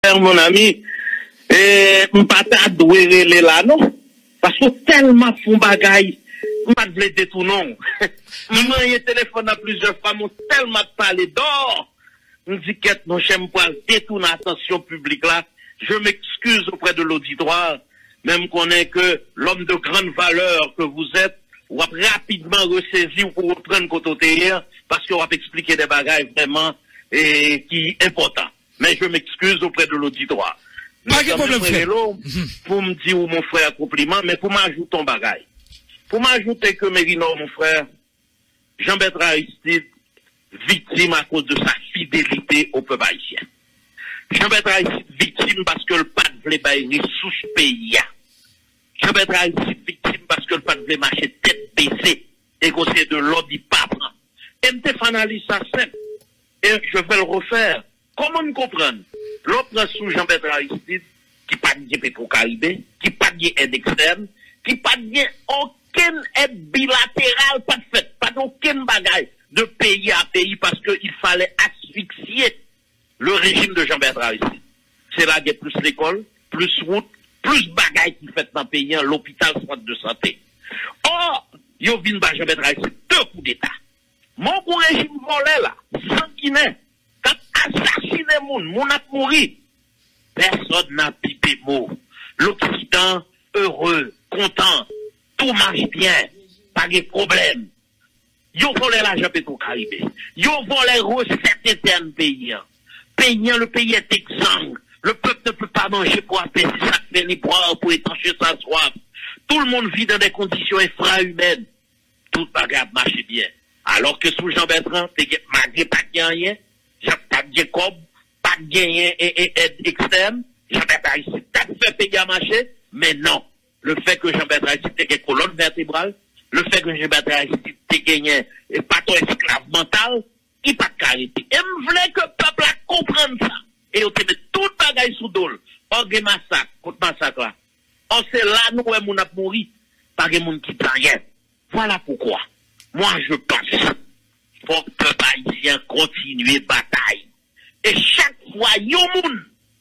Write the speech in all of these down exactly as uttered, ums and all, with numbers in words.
mon ami, et m'pata doué relé là, non? Parce que tellement font bagaille, m'pas de détourner. M'm'a un téléphone à plusieurs fois, m'ont tellement parlé d'or. M'dit qu'être non, j'aime pas détourner l'attention publique là. Je m'excuse auprès de l'auditoire, même qu'on est que l'homme de grande valeur que vous êtes, ou rapidement ressaisi ou pour reprendre côté parce qu'on va expliquer des bagages vraiment et qui important. Mais je m'excuse auprès de l'auditoire. Pas de problème, frère. Pour me dire mon frère compliment, mais pour m'ajouter ton bagage. Pour m'ajouter que Mérino, mon frère, Jean-Bertrand Aristide, victime à cause de sa fidélité au peuple haïtien. Jean-Bertrand Aristide, victime parce que le pas de voulait bailler sous ce pays. Jean-Bertrand Aristide, victime parce que le pas de voulait marcher tête baissée et qu'on c'est de l'ordre du pape. Et me fait analyse ça simple. Et je vais le refaire. Comment nous comprendre? L'autre sous Jean-Bertrand Aristide, qui pas de Pétro-Caribé, qui pas de aide externe, qui pas de aucune aide bilatérale, pas de fait, pas d'aucune bagaille de pays à pays parce qu'il fallait asphyxier le régime de Jean-Bertrand Aristide. C'est là qu'il y a plus l'école, plus route, plus bagaille qui fait dans le pays, l'hôpital, centre de santé. Or, yo vin ba Jean-Bertrand Aristide, deux coups d'État. Mon régime volé là, sanguinaire, quand assassiné moun, moun a mouri. Personne n'a pipé mot. L'Occident, heureux, content, tout marche bien, pas de problème. Yo volé l'argent Pétro-Caribé. Yo volé recettes internes paysan. Paysan, le pays est exsangue. Le peuple ne peut pas manger pour apaiser sa faim ni boire pour étancher sa soif. Tout le monde vit dans des conditions infrahumaines. Tout bagarre marche bien. Alors que sous Jean-Bertrand, malgré pas de rien, pas de cob, pas de gain et aide externe, Jean-Bertrand Aristide t'a fait payer à marcher, mais non. Le fait que Jean-Bertrand Aristide ait une colonne vertébrale, le fait que Jean-Bertrand Aristide ait gagné un paton esclave mental, il n'a pas de carité. Et je voulais que le peuple comprenne ça. Et on te met tout bagaille sous dol. On a massacre, contre massacre là. On sait là, nous, on a mouru, par des gens qui ne rien. Voilà pourquoi. Moi, je pense qu'il faut que le peuple haïtien continue la bataille. Et chaque fois, yon moun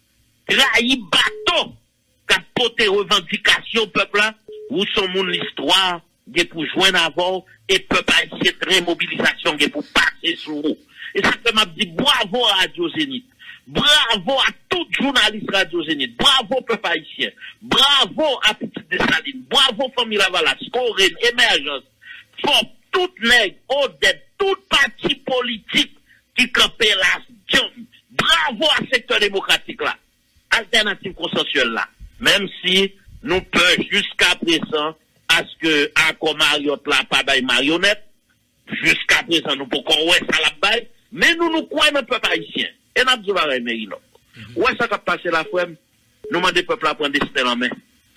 trahi bateau qui a porté revendication au peuple là, où son moun l'histoire, qui est pour joindre avant, et peuple haïtien très mobilisation, qui est pour passer sous vous. Et ça fait m'a dit bravo à Radio Zénith. Bravo à tout journaliste Radio Zénith. Bravo peuple haïtien. Bravo à Petite Dessalines. Bravo famille Lavalas, Corinne, Émergence. Faut toutes nègres, Odette, tout parti politique qui campait là, John. Bravo à secteur démocratique là. Alternative consensuelle là. Même si nous peut jusqu'à présent, à ce que, à comme Mariotte là, pas d'aille marionnette, jusqu'à présent, nous pouvons ouais ça la baille, mais nous nous croyons dans le peuple haïtien. Et nous avons dit, Mérino. Ouais, ça qui a passé la fois, nous demandons au peuple à prendre des stèles en main.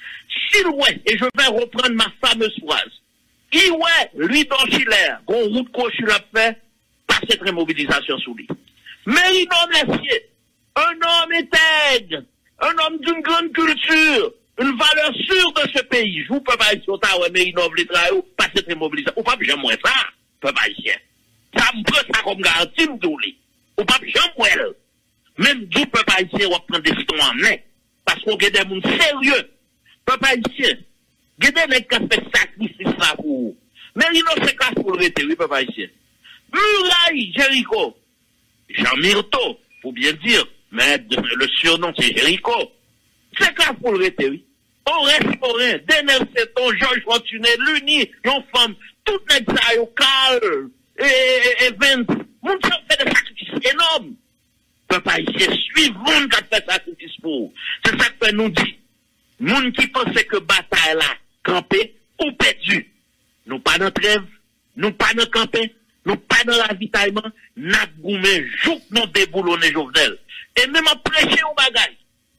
Si ouais, et je vais reprendre ma fameuse phrase. Il ouais, lui dans Chiller, qu'on route qu'on l'a fait, pas cette remobilisation sous lui. Mérino Messier, un homme intègre, un homme d'une grande culture, une valeur sûre de ce pays. Je vous peux pas dire, ouais, Mérino veut travailler, pas cette remobilisation. Ou pas, j'aime moins ça, peuple haïtien. Ça me prend ça comme garantie, m'douli. Ou pas, j'aime moins. Même du peuple haïtien, on va prendre des stones en main. Parce qu'on a des gens sérieux. Peuple haïtien, il y a des gens qui ont fait sacrifice là pour vous. Mérino, c'est classe pour le rester, oui, peuple haïtien. Muraille, Jéricho. Jean Myrto, faut bien dire, mais le surnom c'est Jéricho. C'est classe pour le rester, oui. Au restaurant, Denel Seton, Georges Fortuné, l'Uni, yon femme, tout les gens, yon Carl, et, et Vince, moun ça fait des sacrifices énormes. Peuple haïtien, suivez moun qui a fait sacrifice pour vous. C'est ça que nous dit. Moun qui pensait que bataille là, campé ou perdu. Nous pas dans trêve, nous pas dans campé, nous pas dans ravitaillement, n'a goumé, jouk nous déboulonner Jovenel. Et même à prêcher au bagaille,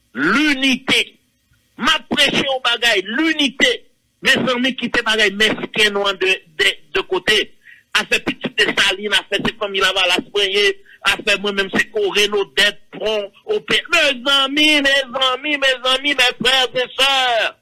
l'unité. M'a prêché au bagaille, l'unité. Mes amis qui te bagaille, mesquin de, de, de côté. A fait Petite Dessalines, a fait ses familles là-bas, la soigner, a fait moi-même ses Corinne, Odette, Pron, au père. Mes amis, mes amis, mes amis, mes frères et sœurs.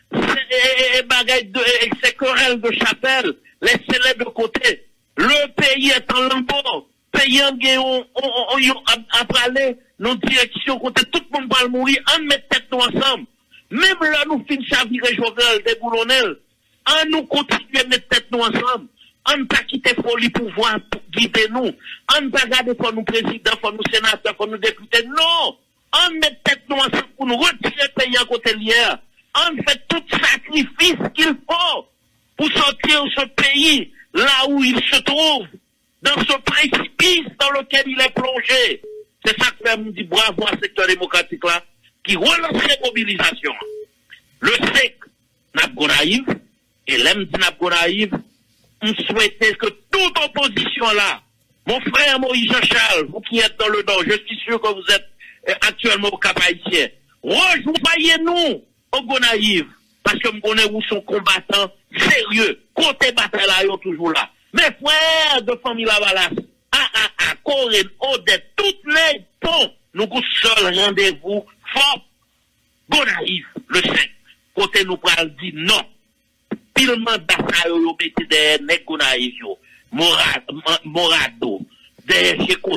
Ces bagailles de, ces querelles de chapelle, laissez-les de côté. Le pays est en lambeau. Pays en gué, on, on, on, on, a parlé, nos directions, quand tout le monde va mourir, on met tête nous ensemble. Même là, nous finissons chavirer Jovenel, des boulonnels, on nous continue à mettre tête nous ensemble. On ne pas quitter folie pour voir, pour guider nous. On ne pas garder pour nous présidents, pour nous sénateurs, pour nous députés. Non! On met tête nous ensemble pour nous retirer le pays à côté d'hier. On fait tout sacrifice qu'il faut pour sortir ce pays là où il se trouve, dans ce précipice dans lequel il est plongé. C'est ça que je me dis bravo à ce secteur démocratique là, qui relance les mobilisations. Le S E C n'a pas naïf, et l'M D n'a pas naïf. On souhaitait que toute opposition là, mon frère Moïse Jean-Charles, vous qui êtes dans le Nord, je suis sûr que vous êtes actuellement au Cap Haïtien, rejoignez-nous au Gonaïve, parce que nous connaissons où sont combattants sérieux, côté bataille là, toujours là. Mes frères de famille Lavalas, à, à, à, Corée, Odette, toutes les ponts, nous avons seul rendez-vous fort. Gonaïve, le sept, côté nous pral dit non. Pile mandat ça yo mettez des nèg Gonaïve yo, Morado, des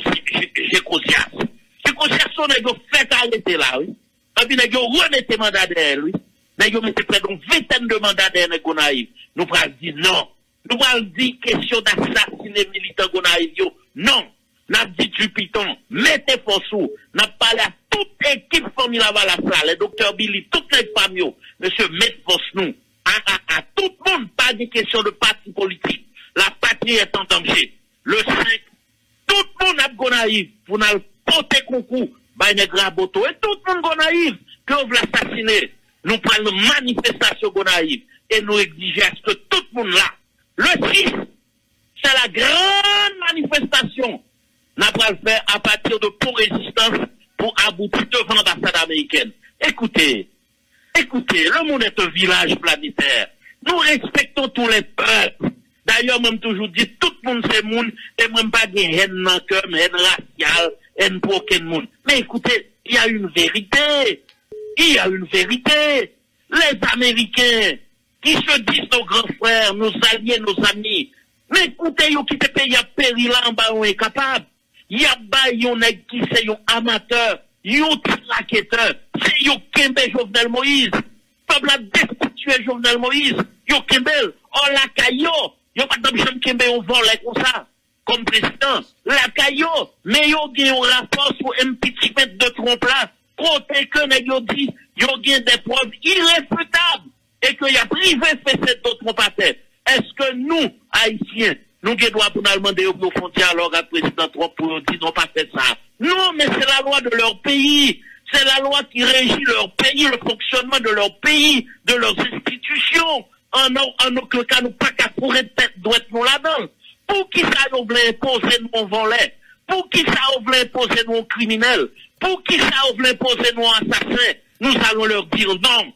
Gécosias. Gécosias sont nèg yo fait arrêter là, oui. Et puis nèg yo remettez mandat derrière lui. Nèg yo mettez près d'une vingtaine de mandats derrière nèg Gonaïve. Nous pral dire non. Nous pral dire question d'assassiner militants Gonaïve yo. Non. N'a dit du piton, mettez force sous. N'a parlé à toute équipe famille Lavalas, les docteurs Billy, toutes les familles. Monsieur, mettez force nous. À, à, à tout le monde, pas de question de parti politique. La patrie est en danger. Le cinq, tout le monde a Gonaïve pour nous porter concours, bah, une graboto. Et tout le monde Gonaïve, que vous l'assassiner. Nous prenons une manifestation Gonaïve et nous exigeons à ce que tout le monde là. Le six, c'est la grande manifestation. Nous allons le faire à partir de pour résistance pour aboutir devant l'ambassade américaine. Écoutez, Écoutez, le monde est un village planétaire. Nous respectons tous les peuples. D'ailleurs, même toujours dit, tout le monde c'est monde, et même pas de haine dans le cœur, haine raciale, haine pour aucun monde. Mais écoutez, il y a une vérité. Il y a une vérité. Les Américains, qui se disent nos grands frères, nos alliés, nos amis. Mais écoutez, ils qui te payent à péril en bas, on est capable. Il y a pas, yon nèg qui c'est yon amateur. Yon traqueteur, c'est yon Kembe Jovenel Moïse. Peuple a destitué Jovenel Moïse. Yon Kembe, oh la caillot. Yon pas d'objet Kembe, on vole comme ça. Comme président. La caillot, mais yon gen yon rapport sur un petit mètre de trompe là. Côté que nèg yon dit, yon gen des preuves irréfutables. Et que y a privé fait cette trompe à terre. Est-ce que nous, Haïtiens, nous qui doit pour nous demander aux frontières alors à président Trump pour dire non pas fait ça. Non, mais c'est la loi de leur pays. C'est la loi qui régit leur pays, le fonctionnement de leur pays, de leurs institutions. En, en aucun cas, nous pas qu'à courir de tête droite nous là-dedans. Pour qui ça nous voulait imposer nous volets? Pour qui ça nous voulait imposer nous criminels? Pour qui ça nous voulait imposer nous assassins? Nous allons leur dire non.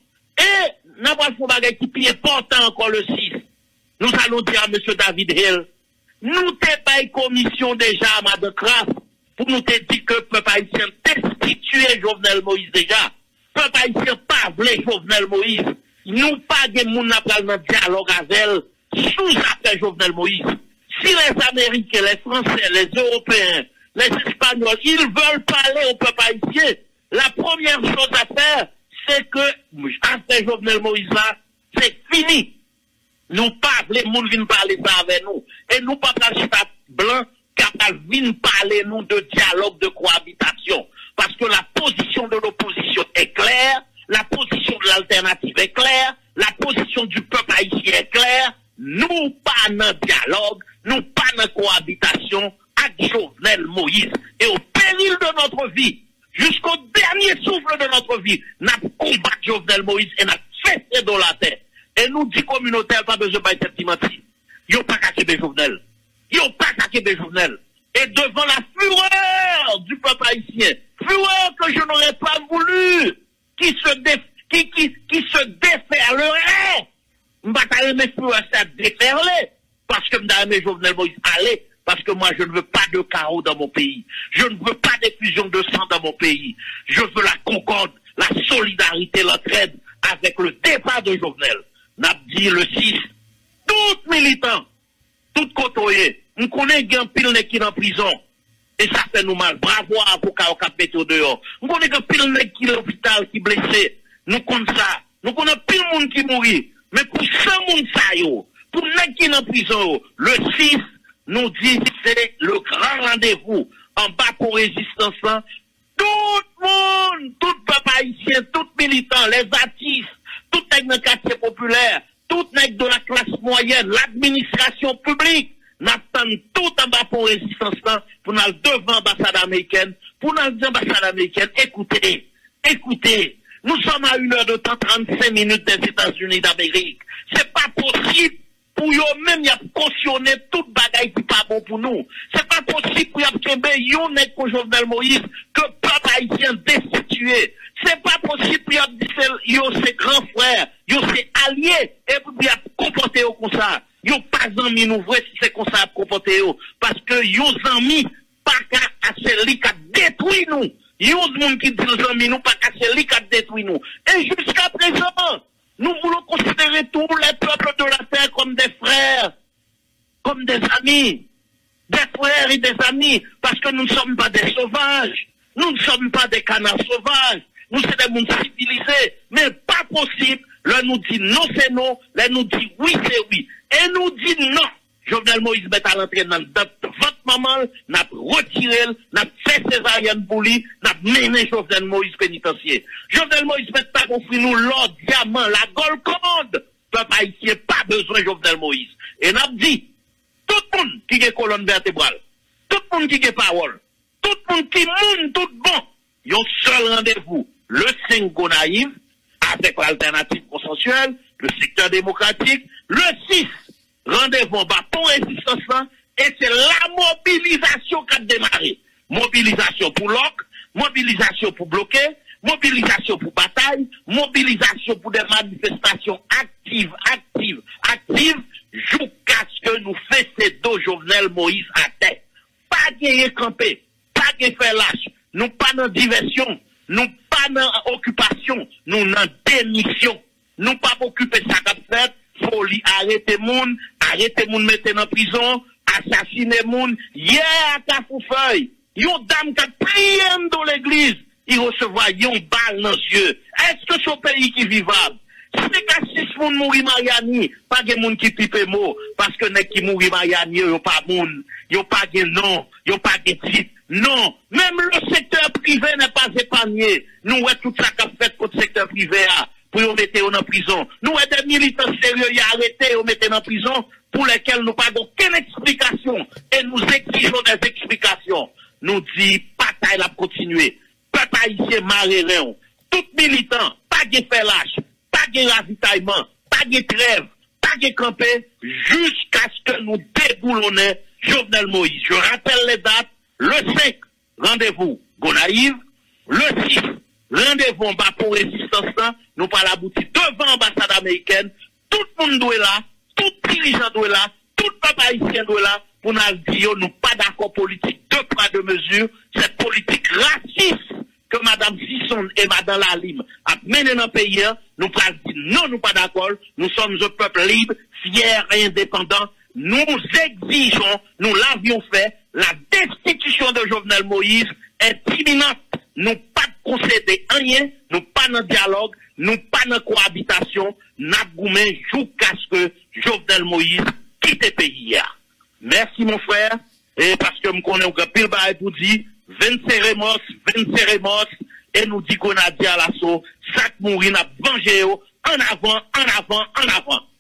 Et, n'a pas de bagage qui est important encore le six. Nous allons dire à M. David Hill, nous t'es pas une commission déjà à Madame Kraft pour nous te dire que le peuple haïtien destitué Jovenel Moïse déjà. Le peuple haïtien pas voulu Jovenel Moïse. Nous pas de moun n'a pas le dialogue avec elle sous après Jovenel Moïse. Si les Américains, les Français, les Européens, les Espagnols, ils veulent parler au peuple haïtien, la première chose à faire, c'est que après Jovenel Moïse là, c'est fini. Nous pas, les gens viennent parler ça avec nous. Et nous pas pas blanc capable de parler nous de dialogue, de cohabitation. Parce que la position de l'opposition est claire, la position de l'alternative est claire, la position du peuple haïtien est claire. Nous pas dans dialogue, nous pas dans cohabitation avec Jovenel Moïse. Et au péril de notre vie, jusqu'au dernier souffle de notre vie, nous combattu Jovenel Moïse et nous fait dans la terre. Et nous dit communautaire, pas besoin de cette menti. Yo pas qu'à Québec Jovenel. Yo pas qu'à Québec Jovenel. Et devant la fureur du peuple haïtien, fureur que je n'aurais pas voulu, qui se dé, qui, qui, qui se déferlerait. M'bataille mes fureurs, ça déferler. Parce que m'dame Jovenel Moïse, allez, parce que moi je ne veux pas de chaos dans mon pays. Je ne veux pas d'effusion de sang dans mon pays. Je veux la concorde, la solidarité, l'entraide avec le départ de Jovenel. N'a dit le six, tout militant, tout côtoyé, on connaît un pile qui est en prison. Et ça fait nous mal. Bravo à l'avocat au cap météo dehors. Nous connaissons que pile nèg qui l'hôpital, qui blessé. Nous connaissons ça. Nous connaissons pile monde qui mourit. Mais pour ce monde ça yo, pour nèg qui en prison, le six, nous dit c'est le grand rendez-vous en bas pour résistance. Tout le monde, tout peuple haïtien, tout militant, les artistes, tout nèg dans le quartier populaire, tout nèg de la classe moyenne, l'administration publique, n'attend tout en bas pour résistance pour nous devant l'ambassade américaine, pour nous dire l'ambassade américaine, écoutez, écoutez, nous sommes à une heure de temps, trente-cinq minutes des États-Unis d'Amérique. C'est pas possible pour eux-mêmes, y a cautionné toute bagaille qui pas bon pour nous. C'est pas possible pour y a kembe yon nek pour Jovenel Moïse que peuple haïtien destitué. C'est pas possible pour y a dit yo c'est grand frère, yo c'est allié et puis y a comporté comme ça. Yo pas amis nous vrai si c'est comme ça comporté yo parce que yo amis pas qu'à celui qui détruit nous. Yo monde qui dit amis nous pas qu'à celui qui détruit nous. Et jusqu'à présent nous voulons considérer tous les peuples de la terre comme des frères, comme des amis, des frères et des amis, parce que nous ne sommes pas des sauvages, nous ne sommes pas des canards sauvages, nous sommes des mondes civilisés, mais pas possible, là nous dit non c'est non, là nous dit oui c'est oui, et nous dit non. Jovenel Moïse met à l'entrée dans votre maman, n'a retiré, n'a fait césarienne pour lui, n'a mené Jovenel Moïse pénitencier. Jovenel Moïse met pas conflit nous l'or, diamant, la Gold commande. Peuple haïtien, pas besoin de Jovenel Moïse. Et n'a dit, tout le monde qui est colonne vertébrale, tout le monde qui est parole, tout le monde qui monde tout bon, il y a un seul rendez-vous, le cinq Gonaïve, avec l'alternative consensuelle, le secteur démocratique, le six, rendez-vous bas pour résistance là, et c'est la mobilisation qui a démarré. Mobilisation pour l'O C, mobilisation pour bloquer, mobilisation pour bataille, mobilisation pour des manifestations actives, actives, actives, jusqu'à ce que nous fassions dos Jovenel Moïse à terre. Pas gagner camper, pas gagner faire lâche, nous pas dans diversion, nous pas dans occupation, nous dans démission, nous pas occuper ça qu'a fait. Faut li arrêter moun, arrêter moun mettre en prison, assassiner moun. Hier à Cafoufeuille, yon dame qui a prié dans l'église, il recevra yon balle dans les yeux. Est-ce que c'est un pays qui est vivable? C'est qu'à six moun mouri Mariani, pas de moun qui pipe mot, parce que nek qui mouri Mariani, yon pas moun, yon pas de nom, yon pas de titre. Non, même le secteur privé n'est pas épargné. Nous, ouais, tout ça qu'a fait contre le secteur privé, pour nous mettre en prison. Nous, des militants sérieux, y arrêtés, on mettre en prison, pour lesquels nous n'avons aucune explication. Et nous exigeons des explications. Nous disons, bataille à continuer. Peuple haïtien, Maréléon. Tout militant, pas de faire lâche, pas de ravitaillement, pas de trêve, pas de camper, jusqu'à ce que nous déboulonnons Jovenel Moïse. Je rappelle les dates. Le cinq, rendez-vous Gonaïve. Le six, rendez-vous en bas pour résistance, nous parlons abouti devant l'ambassade américaine. Tout le monde doit là, tout dirigeant doit là, tout peuple haïtien doit là, pour nous dire, nous pas d'accord politique, deux poids, deux mesures, cette politique raciste que Madame Sisson et Madame Lalim a mené dans le pays, nous pas dire non, nous pas d'accord, nous sommes un peuple libre, fier et indépendant. Nous exigeons, nous l'avions fait, la destitution de Jovenel Moïse est imminente. Nous pas concéder rien, nous pas dans dialogue, nous pas dans cohabitation, nous goumé jusqu'à ce que Jovenel Moïse quitte le pays. Merci mon frère, et parce que nous connaissons que pile bail pour dire, vingt cérémos, vingt cérémos, et nous dit qu'on a dit à l'assaut, chaque mourir n'a vengé en avant, en avant, en avant.